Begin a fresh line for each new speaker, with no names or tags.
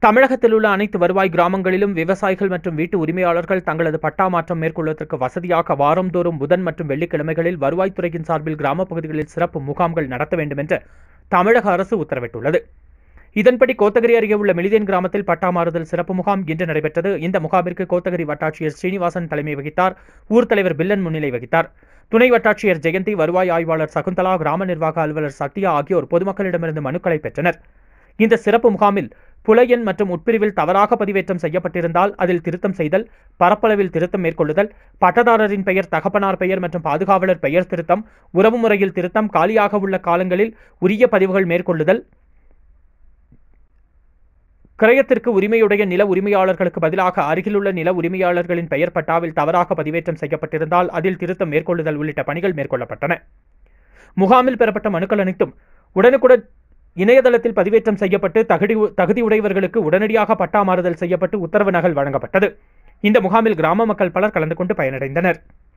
தமிழகத்தில் உள்ள அனைத்து வருவாய் கிராமங்களிலும் விவசாயிகள் மற்றும் வீட்டு உரிமையாளர்கள் தங்களது பட்டா மாற்றம் மேற்கொள்வதற்கு வசதியாக வாரந்தோறும் புதன் மற்றும் வெள்ளிக்கிழமைகளில் வருவாய்த்துறையின் சார்பில் கிராமப் பகுதிகளில் சிறப்பு முகாம்கள் நடத்த வேண்டும் என்று தமிழக அரசு உத்தரவிட்டுள்ளது. இதன்படி கோத்தகிரி அருகே உள்ள மிலிதேன் கிராமத்தில் பட்டா மாறுதல் சிறப்பு முகாம் இன்று நடைபெற்றது. இந்த முகாமிற்கு கோத்தகிரி வட்டாட்சியர் ஸ்ரீனிவாசன் தலைமை வகித்தார். ஊர் தலைவர் பில்லன் முன்னிலை வகித்தார். துணை வட்டாட்சியர் ஜெயந்தி, வருவாய் ஆய்வாளர் சகுந்தலா, கிராம நிர்வாக அலுவலர் சத்யா ஆகியோர் பொதுமக்களிடமிருந்து மனுக்களை பெற்றனர். இந்த சிறப்பு முகாமில் புல எண் மற்றும் உட்பிரிவில் தவறாக பதிவேற்றம் செய்யப்பட்டிருந்தால் அதில் திருத்தம் செய்தல், பரப்பளவில் திருத்தம் மேற்கொள்ளுதல், பட்டதாரரின் பெயர், தகப்பனார் பெயர் மற்றும் பாதுகாவலர் பெயர் திருத்தம், உறவு முறையில் திருத்தம், காலியாக உள்ள காலங்களில் உரிய பதிவுகள் மேற்கொள்ளுதல், கிரயத்திற்கு உரிமையுடைய நில உரிமையாளர்களுக்கு பதிலாக அருகிலுள்ள நில உரிமையாளர்களின் பெயர் பட்டாவில் தவறாக பதிவேற்றம் செய்யப்பட்டிருந்தால் அதில் திருத்தம் மேற்கொள்ளுதல் உள்ளிட்ட பணிகள் மேற்கொள்ளப்பட்டன. முகாமில் பெறப்பட்ட மனுக்கள் அனைத்தும் உடனுக்குடன் இணையதளத்தில் பதிவேற்றம் செய்யப்பட்டு தகுதியுடையவர்களுக்கு உடனடியாக பட்டா மாறுதல் செய்யப்பட்டு உத்தரவு நகல் வழங்கப்பட்டது. இந்த முகாமில் கிராம மக்கள் பலர் கலந்து கொண்டு பயனடைந்தனர்.